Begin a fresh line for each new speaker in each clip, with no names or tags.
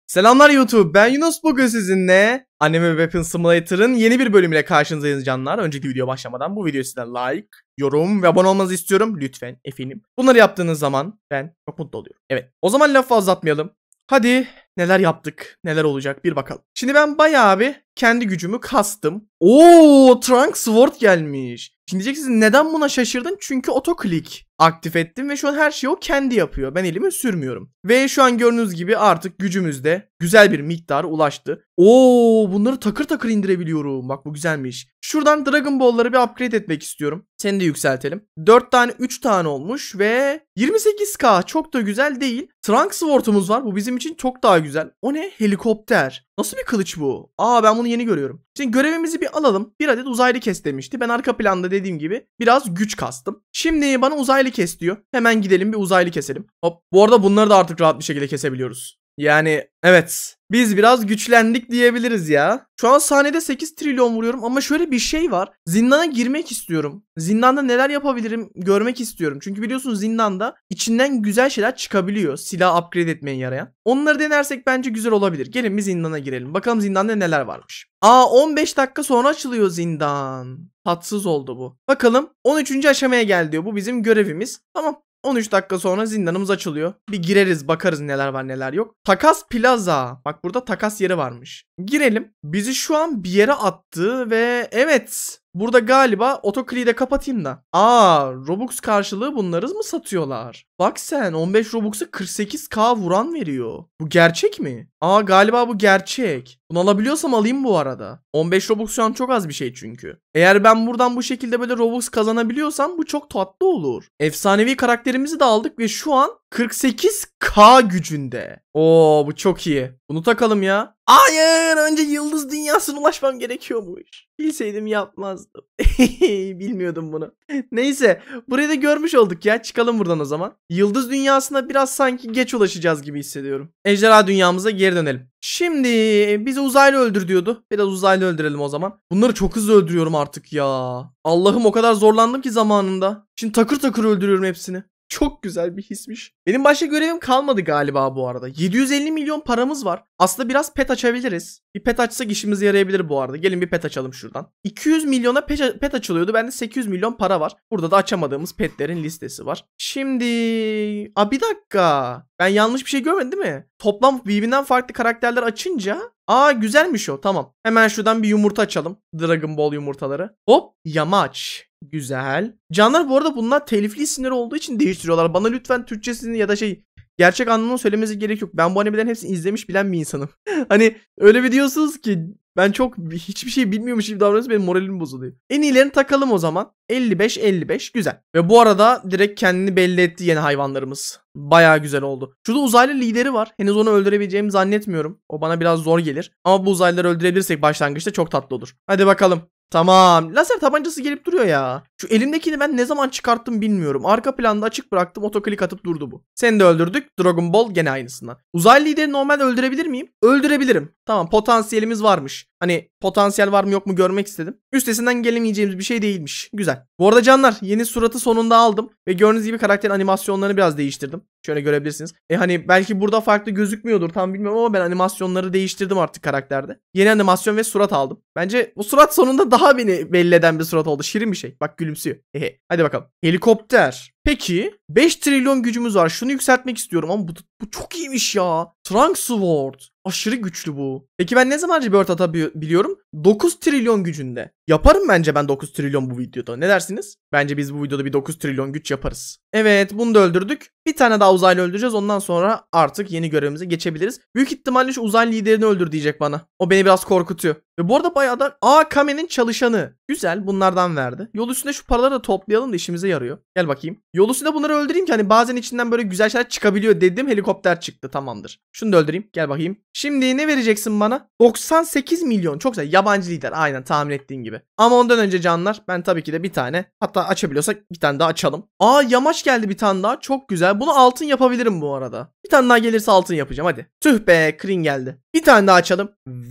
Selamlar YouTube, ben Yunus. Bugün sizinle Anime Weapon Simulator'ın yeni bir bölümüyle karşınızdayız canlar. Önceki video başlamadan bu videoya sizden like, yorum ve abone olmanızı istiyorum. Lütfen efendim. Bunları yaptığınız zaman ben çok mutlu oluyorum. Evet, o zaman lafı uzatmayalım. Hadi neler yaptık, neler olacak bir bakalım. Şimdi ben bayağı bir kendi gücümü kastım. Trunk Sword gelmiş. Şimdi diyeceksiniz neden buna şaşırdın? Çünkü otoklik aktif ettim ve şu an her şeyi o kendi yapıyor. Ben elimi sürmüyorum. Ve şu an gördüğünüz gibi artık gücümüzde güzel bir miktara ulaştı. Bunları takır takır indirebiliyorum. Bak bu güzelmiş. Şuradan Dragon Ball'ları bir upgrade etmek istiyorum. Seni de yükseltelim. 4 tane 3 tane olmuş ve 28k çok da güzel değil. Trunk Sword'umuz var. Bu bizim için çok daha güzel. O ne? Helikopter. Nasıl bir kılıç bu? Ben bunu yeni görüyorum. Şimdi görevimizi bir alalım. Bir adet uzaylı kes demişti. Ben arka planda dediğim gibi biraz güç kastım. Şimdi bana uzaylı kes diyor. Hemen gidelim bir uzaylı keselim. Hop. Bu arada bunları da artık rahat bir şekilde kesebiliyoruz. Yani evet. Biz biraz güçlendik diyebiliriz ya. Şu an saniyede 8 trilyon vuruyorum ama şöyle bir şey var. Zindana girmek istiyorum. Zindanda neler yapabilirim görmek istiyorum. Çünkü biliyorsunuz zindanda içinden güzel şeyler çıkabiliyor. Silah upgrade etmeye yarayan. Onları denersek bence güzel olabilir. Gelin bir zindana girelim. Bakalım zindanda neler varmış. 15 dakika sonra açılıyor zindan. Tatsız oldu bu. Bakalım 13. aşamaya gel diyor. Bu bizim görevimiz. Tamam. 13 dakika sonra zindanımız açılıyor. Bir gireriz bakarız neler var neler yok. Takas Plaza. Bak burada takas yeri varmış. Girelim. Bizi şu an bir yere attı ve evet. Burada galiba otokliği de kapatayım da. Robux karşılığı bunları mı satıyorlar? Bak sen 15 Robux'a 48k vuran veriyor. Bu gerçek mi? Galiba bu gerçek. Bunu alabiliyorsam alayım bu arada. 15 Robux şu an çok az bir şey çünkü. Eğer ben buradan bu şekilde böyle Robux kazanabiliyorsam bu çok tatlı olur. Efsanevi karakterimizi de aldık ve şu an 48k gücünde. Bu çok iyi. Bunu takalım ya. Hayır, önce yıldız dünyasına ulaşmam gerekiyormuş. Bilseydim yapmazdım. Bilmiyordum bunu. Neyse, burayı da görmüş olduk ya. Çıkalım buradan o zaman. Yıldız dünyasına biraz sanki geç ulaşacağız gibi hissediyorum. Ejderha dünyamıza geri dönelim. Şimdi bizi uzaylı öldür diyordu. Biraz uzaylı öldürelim o zaman. Bunları çok hızlı öldürüyorum artık ya. Allah'ım o kadar zorlandım ki zamanında. Şimdi takır takır öldürüyorum hepsini. Çok güzel bir hismiş. Benim başka görevim kalmadı galiba bu arada. 750 milyon paramız var. Aslında biraz pet açabiliriz. Bir pet açsak işimize yarayabilir bu arada. Gelin bir pet açalım şuradan. 200 milyona pet açılıyordu. Bende 800 milyon para var. Burada da açamadığımız petlerin listesi var. Şimdi... bir dakika. Ben yanlış bir şey görmedim değil mi? Toplam birbirinden farklı karakterler açınca... güzelmiş o. Tamam. Hemen şuradan bir yumurta açalım. Dragon Ball yumurtaları. Hop. Yamaç. Güzel. Canlar bu arada bunlar telifli isimleri olduğu için değiştiriyorlar. Bana lütfen Türkçesini ya da gerçek anlamını söylemesi gerek yok. Ben bu animelerin hepsini izlemiş bilen bir insanım. Hani öyle bir diyorsunuz ki ben çok hiçbir şey bilmiyormuş gibi davranıyorsunuz, benim moralim bozuluyor. En iyilerini takalım o zaman. 55 güzel. Ve bu arada direkt kendini belli etti yeni hayvanlarımız. Bayağı güzel oldu. Şurada uzaylı lideri var. Henüz onu öldürebileceğimi zannetmiyorum. O bana biraz zor gelir. Ama bu uzaylıları öldürebilirsek başlangıçta çok tatlı olur. Hadi bakalım. Tamam. Lazer tabancası gelip duruyor ya. Şu elimdekini ben ne zaman çıkarttım bilmiyorum. Arka planda açık bıraktım. Otoklik atıp durdu bu. Seni de öldürdük. Dragon Ball gene aynısından. Uzaylı lideri normalde öldürebilir miyim? Öldürebilirim. Tamam, potansiyelimiz varmış. Hani potansiyel var mı yok mu görmek istedim. Üstesinden gelemeyeceğimiz bir şey değilmiş. Güzel. Bu arada canlar yeni suratı sonunda aldım. Ve gördüğünüz gibi karakterin animasyonlarını biraz değiştirdim. Şöyle görebilirsiniz. Hani belki burada farklı gözükmüyordur tam bilmiyorum ama ben animasyonları değiştirdim artık karakterde. Yeni animasyon ve surat aldım. Bence bu surat sonunda daha beni belli eden bir surat oldu. Şirin bir şey. Bak gülümsüyor. Hadi bakalım. Helikopter. Peki 5 trilyon gücümüz var. Şunu yükseltmek istiyorum ama bu çok iyiymiş ya. Trunk Sword. Aşırı güçlü bu. Peki ben ne zaman rebirth atabiliyorum? 9 trilyon gücünde. Yaparım bence ben 9 trilyon bu videoda. Ne dersiniz? Bence biz bu videoda bir 9 trilyon güç yaparız. Evet, bunu da öldürdük. Bir tane daha uzaylı öldüreceğiz. Ondan sonra artık yeni görevimize geçebiliriz. Büyük ihtimalle şu uzaylı liderini öldür diyecek bana. O beni biraz korkutuyor. Ve bu arada bayağı da Kame'nin çalışanı. Güzel, bunlardan verdi. Yol üstünde şu paraları da toplayalım da işimize yarıyor. Gel bakayım. Yol üstünde bunları öldüreyim ki hani bazen içinden böyle güzel şeyler çıkabiliyor dedim. Helikopter çıktı, tamamdır. Şunu da öldüreyim. Gel bakayım. Şimdi ne vereceksin bana? 98 milyon. Çok güzel. Yabancı lider. Aynen tahmin ettiğin gibi. Ama ondan önce canlar ben tabii ki de bir tane, hatta açabiliyorsak bir tane daha açalım. Yamaç geldi bir tane daha. Çok güzel. Bunu altın yapabilirim bu arada. Bir tane daha gelirse altın yapacağım hadi. Tüh be, Krin geldi. Bir tane daha açalım.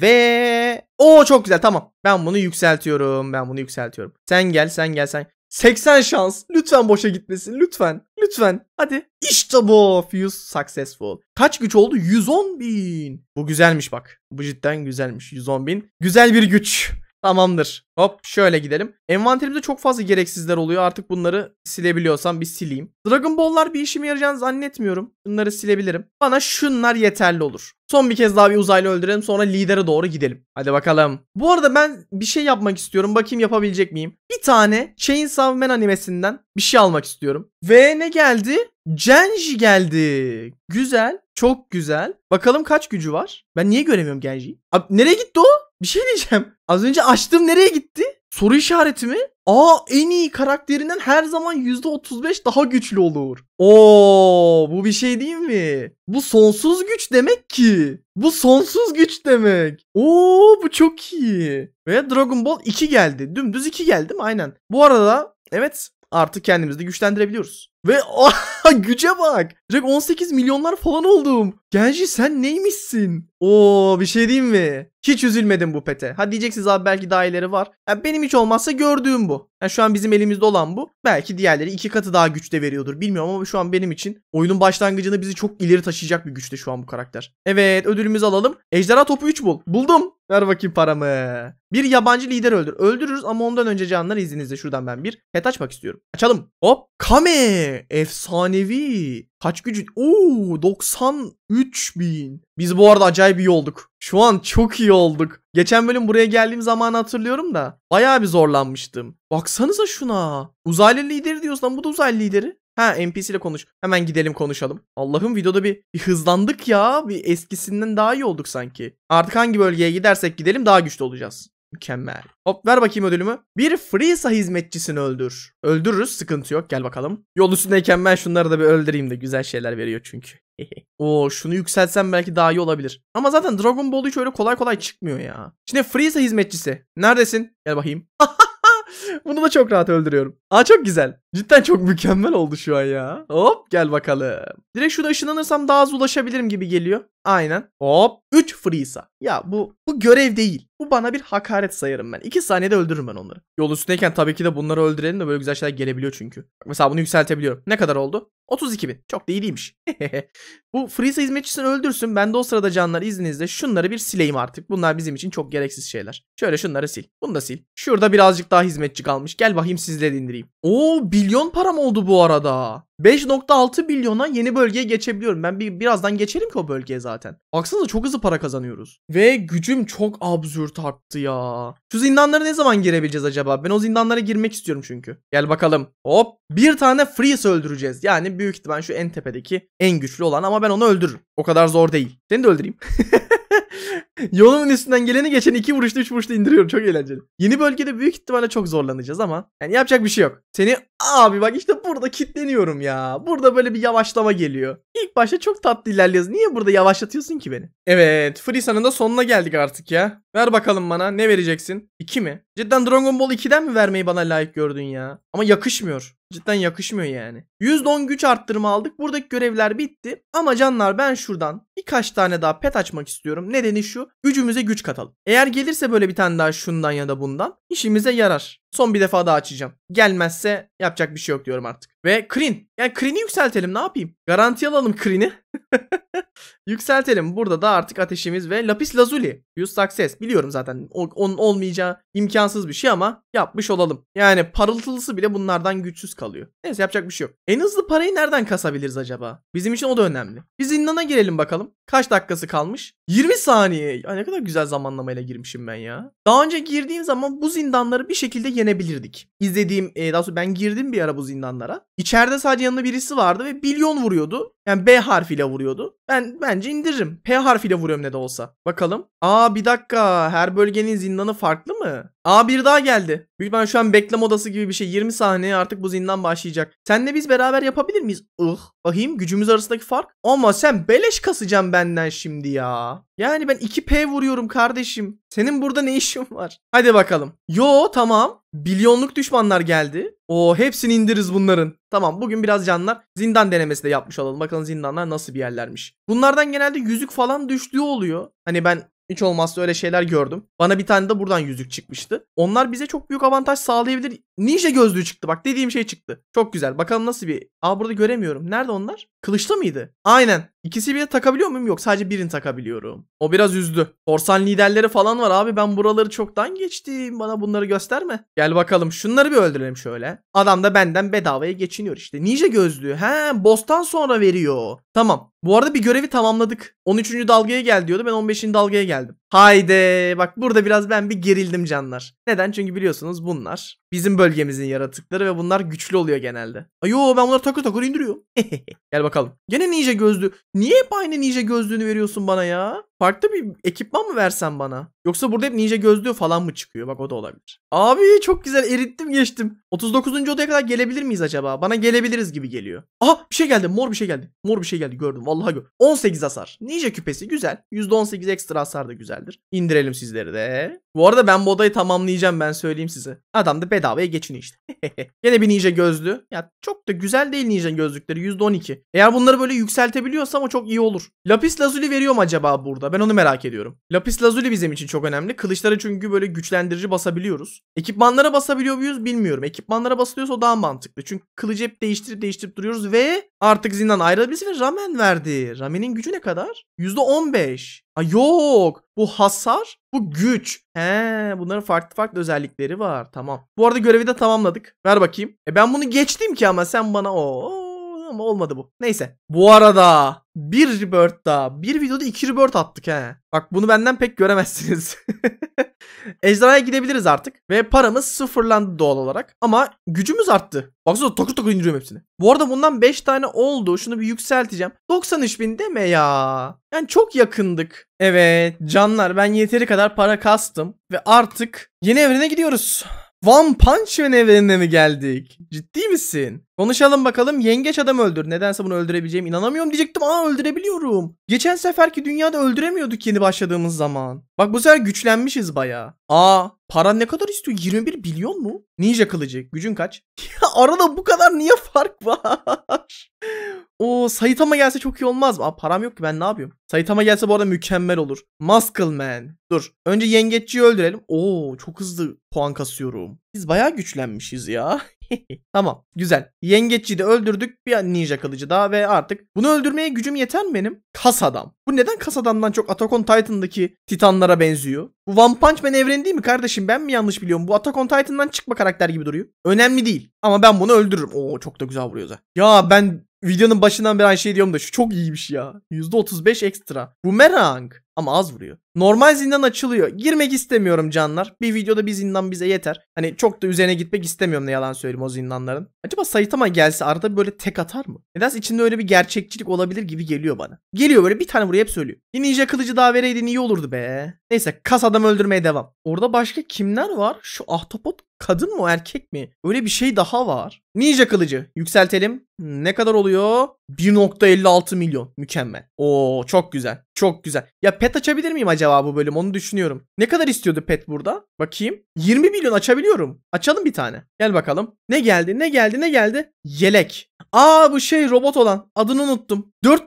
Ve çok güzel, tamam. Ben bunu yükseltiyorum. Sen gel. 80 şans. Lütfen boşa gitmesin. Lütfen. lütfen. Hadi. İşte bu. Fuse successful. Kaç güç oldu? 110.000. Bu güzelmiş bak. Bu cidden güzelmiş. 110.000. Güzel bir güç. Tamamdır. Hop şöyle gidelim. Envanterimizde çok fazla gereksizler oluyor. Artık bunları silebiliyorsam bir sileyim. Dragon Ball'lar bir işime yarayacağını zannetmiyorum. Bunları silebilirim. Bana şunlar yeterli olur. Son bir kez daha bir uzaylı öldürelim. Sonra lidere doğru gidelim. Hadi bakalım. Bu arada ben bir şey yapmak istiyorum. Bakayım yapabilecek miyim? Bir tane Chainsaw Man animesinden bir şey almak istiyorum. Ve ne geldi? Genji geldi. Güzel. Çok güzel. Bakalım kaç gücü var? Ben niye göremiyorum Genji'yi? Abi nereye gitti o? Bir şey diyeceğim. Az önce açtım, nereye gitti? Soru işareti mi? En iyi karakterinden her zaman %35 daha güçlü olur. Bu bir şey değil mi? Bu sonsuz güç demek ki. Bu sonsuz güç demek. Bu çok iyi. Ve Dragon Ball 2 geldi. Dümdüz 2 geldi mi? Aynen. Bu arada evet, artık kendimizi de güçlendirebiliyoruz. Ve güce bak. Direkt 18 milyonlar falan oldum. Genji sen neymişsin? Bir şey diyeyim mi? Hiç üzülmedim bu pete. Ha diyeceksiniz abi belki daha iyileri var. Ya benim hiç olmazsa gördüğüm bu. Yani şu an bizim elimizde olan bu. Belki diğerleri 2 katı daha güçte veriyordur. Bilmiyorum ama şu an benim için oyunun başlangıcında bizi çok ileri taşıyacak bir güçte şu an bu karakter. Evet, ödülümüzü alalım. Ejderha topu 3 bul. Buldum. Ver bakayım paramı. Bir yabancı lider öldür. Öldürürüz ama ondan önce canlar izninizle şuradan ben bir pet açmak istiyorum. Açalım. Hop. Kame. Efsanevi. Kaç gücü? 93.000. Biz bu arada acayip iyi olduk. Şu an çok iyi olduk. Geçen bölüm buraya geldiğim zamanı hatırlıyorum da bayağı bir zorlanmıştım. Baksanıza şuna. Uzaylı lideri diyorsun lan, bu da uzaylı lideri. NPC ile konuş. Hemen gidelim konuşalım. Allah'ım videoda bir hızlandık ya. Bir eskisinden daha iyi olduk sanki. Artık hangi bölgeye gidersek gidelim daha güçlü olacağız. Mükemmel. Hop ver bakayım ödülümü. Bir Frieza hizmetçisini öldür. Öldürürüz, sıkıntı yok, gel bakalım. Yol üstündeyken ben şunları da bir öldüreyim de güzel şeyler veriyor çünkü. Şunu yükseltsem belki daha iyi olabilir. Ama zaten Dragon Ball hiç öyle kolay kolay çıkmıyor ya. Şimdi Frieza hizmetçisi. Neredesin? Gel bakayım. Bunu da çok rahat öldürüyorum. Çok güzel. Cidden çok mükemmel oldu şu an ya. Hop gel bakalım. Direkt şurada ışınlanırsam daha az ulaşabilirim gibi geliyor. Aynen. Hop 3 Frieza. Ya bu görev değil. Bu bana bir hakaret sayarım ben. 2 saniyede öldürürüm ben onları. Yol üstündeyken tabii ki de bunları öldürelim de böyle güzel şeyler gelebiliyor çünkü. Bak mesela bunu yükseltebiliyorum. Ne kadar oldu? 32.000. Çok da iyi değilmiş. Bu Frieza hizmetçisini öldürsün. Ben de o sırada canlar izninizle şunları bir sileyim artık. Bunlar bizim için çok gereksiz şeyler. Şöyle şunları sil. Bunu da sil. Şurada birazcık daha hizmetçi kalmış. Gel bakayım sizleri indireyim. Bilyon param oldu bu arada. 5.6 milyona yeni bölgeye geçebiliyorum. Ben birazdan geçerim ki o bölgeye zaten. Baksanıza çok hızlı para kazanıyoruz. Ve gücüm çok absürt arttı ya. Şu zindanlara ne zaman girebileceğiz acaba? Ben o zindanlara girmek istiyorum çünkü. Gel bakalım. Hop. Bir tane Freeze öldüreceğiz. Yani büyük ihtimal şu en tepedeki en güçlü olan, ama ben onu öldürürüm. O kadar zor değil. Seni de öldüreyim. Yolumun üstünden geleni geçen 2 vuruşta 3 vuruşta indiriyorum. Çok eğlenceli. Yeni bölgede büyük ihtimalle çok zorlanacağız ama yani yapacak bir şey yok. Seni bak işte burada kilitleniyorum ya. Burada böyle bir yavaşlama geliyor. İlk başta çok tatlı ilerliyoruz. Niye burada yavaşlatıyorsun ki beni? Evet, Frieza'nın da sonuna geldik artık ya. Ver bakalım bana, ne vereceksin? 2 mi? Cidden Dragon Ball 2'den mi vermeyi bana layık gördün ya? Ama yakışmıyor. Cidden yakışmıyor yani. %10 güç arttırma aldık. Buradaki görevler bitti. Ama canlar ben şuradan birkaç tane daha pet açmak istiyorum. Nedeni şu. Gücümüze güç katalım. Eğer gelirse böyle bir tane daha şundan ya da bundan işimize yarar. Son bir defa daha açacağım. Gelmezse yapacak bir şey yok diyorum artık. Ve Kryn. Yani Kryn'i yükseltelim, ne yapayım? Garanti alalım Kryn'i. Yükseltelim. Burada da artık ateşimiz ve lapis lazuli. Use success. Biliyorum zaten onun olmayacağı imkansız bir şey ama yapmış olalım. Yani parıltılısı bile bunlardan güçsüz kalıyor. Neyse, yapacak bir şey yok. En hızlı parayı nereden kasabiliriz acaba? Bizim için o da önemli. Bir zindana girelim bakalım. Kaç dakikası kalmış? 20 saniye. Ya ne kadar güzel zamanlamayla girmişim ben ya. Daha önce girdiğim zaman bu zindanları bir şekilde yenebilirdik. Daha sonra ben girdim bir ara bu zindanlara. İçeride sadece yanında birisi vardı ve bilyon vuruyordu. Yani B harfiyle vuruyordu. Bence indiririm. P harfiyle vuruyorum ne de olsa. Bakalım. Bir dakika. Her bölgenin zindanı farklı mı? Bir daha geldi. Büyük ihtimalle şu an bekleme odası gibi bir şey. 20 saniye artık bu zindan başlayacak. Senle biz beraber yapabilir miyiz? Bakayım gücümüz arasındaki fark. Ama sen beleş kasacaksın benden şimdi ya. Yani ben 2P vuruyorum kardeşim. Senin burada ne işin var? Hadi bakalım. Tamam. Milyonluk düşmanlar geldi. Hepsini indiririz bunların. Tamam, bugün biraz canlar zindan denemesi de yapmış olalım. Bakalım zindanlar nasıl bir yerlermiş. Bunlardan genelde yüzük falan düştüğü oluyor. Hani ben Hiç olmazsa öyle şeyler gördüm. Bana bir tane de buradan yüzük çıkmıştı. Onlar bize çok büyük avantaj sağlayabilir. Ninja gözlüğü çıktı bak, dediğim şey çıktı. Çok güzel. Bakalım nasıl bir... Aa, burada göremiyorum. Nerede onlar? Kılıçta mıydı? Aynen. İkisi bir de takabiliyor muyum? Yok, sadece birini takabiliyorum. O biraz üzdü. Korsan liderleri falan var abi, ben buraları çoktan geçtim. Bana bunları gösterme. Gel bakalım şunları bir öldürelim şöyle. Adam da benden bedavaya geçiniyor işte. Ninja gözlüğü. He, boss'tan sonra veriyor. Tamam. Bu arada bir görevi tamamladık. 13. dalgaya gel diyordu. Ben 15. dalgaya geldim. Haydi. Bak burada biraz ben bir gerildim canlar. Neden? Çünkü biliyorsunuz bunlar bizim bölgemizin yaratıkları ve bunlar güçlü oluyor genelde. Ayo, ben bunları takır takır indiriyorum. Gel bakalım. Gene ninja gözlüğü. Niye hep aynı ninja gözlüğünü veriyorsun bana ya? Farklı bir ekipman mı versen bana? Yoksa burada hep ninja gözlüğü falan mı çıkıyor? Bak, o da olabilir. Abi çok güzel, erittim geçtim. 39. odaya kadar gelebilir miyiz acaba? Bana gelebiliriz gibi geliyor. Aha, bir şey geldi. Mor bir şey geldi. Mor bir şey geldi, gördüm. Vallahi gördüm. 18 hasar. Ninja küpesi güzel. %18 ekstra hasar da güzeldir. İndirelim sizleri de. Bu arada ben bu odayı tamamlayacağım, ben söyleyeyim size. Adam da bedavaya geçiniyor işte. Yine bir ninja gözlüğü. Ya çok da güzel değil ninja gözlükleri. %12. Eğer bunları böyle yükseltebiliyorsam o çok iyi olur. Lapis lazuli veriyor mu acaba burada? Ben onu merak ediyorum. Lapis lazuli bizim için çok önemli. Kılıçları çünkü böyle güçlendirici basabiliyoruz. Ekipmanlara basabiliyor muyuz bilmiyorum. Ekipmanlara basılıyorsa o daha mantıklı. Çünkü kılıcı hep değiştirip duruyoruz ve artık zindan ayrılabiliriz ve ramen verdi. Ramenin gücü ne kadar? %15. Aa, yok. Bu hasar, bu güç. He, bunların farklı özellikleri var. Tamam. Bu arada görevi de tamamladık. Ver bakayım. Ben bunu geçtim ki ama sen bana ama olmadı bu. Neyse. Bu arada bir rebirth daha. Bir videoda 2 rebirth attık he. Bak bunu benden pek göremezsiniz. Ejderhaya gidebiliriz artık. Ve paramız sıfırlandı doğal olarak. Ama gücümüz arttı. Baksana takır takır indiriyorum hepsini. Bu arada bundan 5 tane oldu. Şunu bir yükselteceğim. 93.000 deme ya. Yani çok yakındık. Evet canlar, ben yeteri kadar para kastım. Ve artık yeni evrene gidiyoruz. One Punch Man evrenine mi geldik? Ciddi misin? Konuşalım bakalım. Yengeç adam öldür. Nedense bunu öldürebileceğim inanamıyorum diyecektim. Aa, öldürebiliyorum. Geçen seferki dünyada öldüremiyorduk yeni başladığımız zaman. Bak bu sefer güçlenmişiz bayağı. Aa, para ne kadar istiyor? 21 milyon mu? Ninja kılıcı. Gücün kaç? Ya arada bu kadar niye fark var? O Saitama gelse çok iyi olmaz mı? Aa, param yok ki, ben ne yapıyorum? Saitama gelse bu arada mükemmel olur. Muscle Man. Dur. Önce yengeççiyi öldürelim. Oo, çok hızlı puan kasıyorum. Biz bayağı güçlenmişiz ya. Tamam, güzel. Yengeççiyi de öldürdük. Bir ninja kılıcı daha ve artık bunu öldürmeye gücüm yeter mi benim? Kas adam. Bu neden kas adamdan çok Attack on Titan'daki titanlara benziyor? Bu One Punch Man evreni değil mi kardeşim? Ben mi yanlış biliyorum? Bu Attack on Titan'dan çıkma karakter gibi duruyor. Önemli değil. Ama ben bunu öldürürüm. Oo, çok da güzel vuruyor zaten. Ya ben videonun başından beri aynı şey diyorum da şu çok iyiymiş ya. %35 ekstra. Boomerang. Ama az vuruyor. Normal zindan açılıyor. Girmek istemiyorum canlar. Bir videoda bir zindan bize yeter. Hani çok da üzerine gitmek istemiyorum, ne yalan söyleyeyim o zindanların. Acaba Saitama gelse arada böyle tek atar mı? Nedense içinde öyle bir gerçekçilik olabilir gibi geliyor bana. Geliyor böyle bir tane vuruyor, hep söylüyor. Bir ninja kılıcı daha vereydin iyi olurdu be. Neyse, kas adam öldürmeye devam. Orada başka kimler var? Şu ahtapot kadın mı erkek mi? Öyle bir şey daha var. Ninja kılıcı yükseltelim. Ne kadar oluyor? 1.56 milyon. Mükemmel. Oo, çok güzel. Çok güzel. Ya pet açabilir miyim acaba bu bölüm? Onu düşünüyorum. Ne kadar istiyordu pet burada? Bakayım. 20 milyon açabiliyorum. Açalım bir tane. Gel bakalım. Ne geldi? Ne geldi? Ne geldi? Yelek. Aa, bu şey robot olan. Adını unuttum.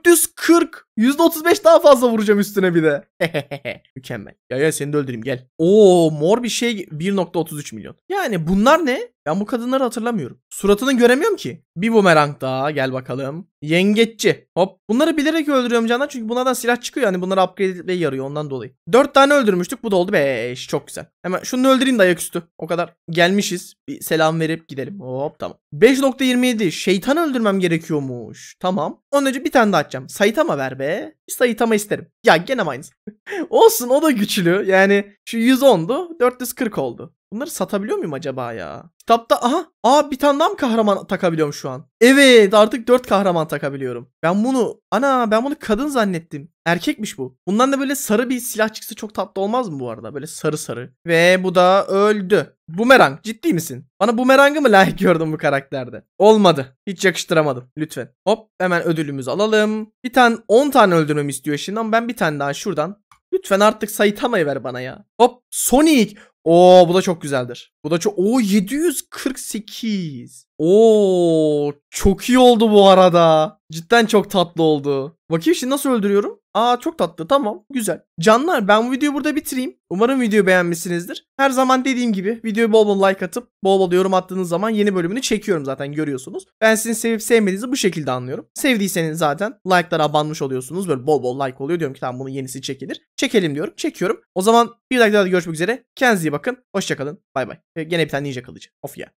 440. %35 daha fazla vuracağım üstüne bir de. Mükemmel. Ya seni de öldüreyim, gel. Oo, mor bir şey 1.33 milyon. Yani bunlar ne? Ben bu kadınları hatırlamıyorum. Suratını göremiyorum ki. Bir bumerang daha, gel bakalım. Yengeççi. Hop. Bunları bilerek öldürüyorum canlar. Çünkü bunlardan silah çıkıyor. Yani bunları upgrade etmeye yarıyor ondan dolayı. 4 tane öldürmüştük. Bu da oldu 5. Çok güzel. Hemen şunu öldüreyim de ayaküstü. O kadar gelmişiz. Bir selam verip gidelim. Hop, tamam. 5.27. Şeytan öldürmem gerekiyormuş. Tamam. Ondan önce bir tane daha açacağım. Saitama ver be. Bir Saitama isterim. Ya gene aynısı. Olsun, o da güçlü. Yani şu 110'du. 440 oldu. Bunları satabiliyor muyum acaba ya? Kitapta bir tane daha mı kahraman takabiliyorum şu an? Evet, artık 4 kahraman takabiliyorum. Ben bunu kadın zannettim. Erkekmiş bu. Bundan da böyle sarı bir silah çıksa çok tatlı olmaz mı bu arada? Böyle sarı sarı. Ve bu da öldü. Boomerang, ciddi misin? Bana boomerang'ı mı layık gördün bu karakterde? Olmadı. Hiç yakıştıramadım. Lütfen. Hop, hemen ödülümüzü alalım. 10 tane öldürmemi istiyor şimdi ama ben bir tane daha şuradan. Lütfen artık Saitama'yı ver bana ya. Hop, Sonic. Oo, bu da çok güzeldir. Bu da çok... Oo, 748. Oo, çok iyi oldu bu arada. Cidden çok tatlı oldu. Bakayım şimdi nasıl öldürüyorum? Aa çok tatlı, tamam, güzel. Canlar, ben bu videoyu burada bitireyim. Umarım videoyu beğenmişsinizdir. Her zaman dediğim gibi videoyu bol bol like atıp bol bol yorum attığınız zaman yeni bölümünü çekiyorum, zaten görüyorsunuz. Ben sizin sevip sevmediğinizi bu şekilde anlıyorum. Sevdiyseniz zaten like'lara abanmış oluyorsunuz. Böyle bol bol like oluyor, diyorum ki tamam bunun yenisi çekilir. Çekelim diyorum, çekiyorum. O zaman bir dakika daha görüşmek üzere. Kendinize iyi bakın. Hoşçakalın. Bay bay. Gene bir tane ninja kılıcı. Of ya.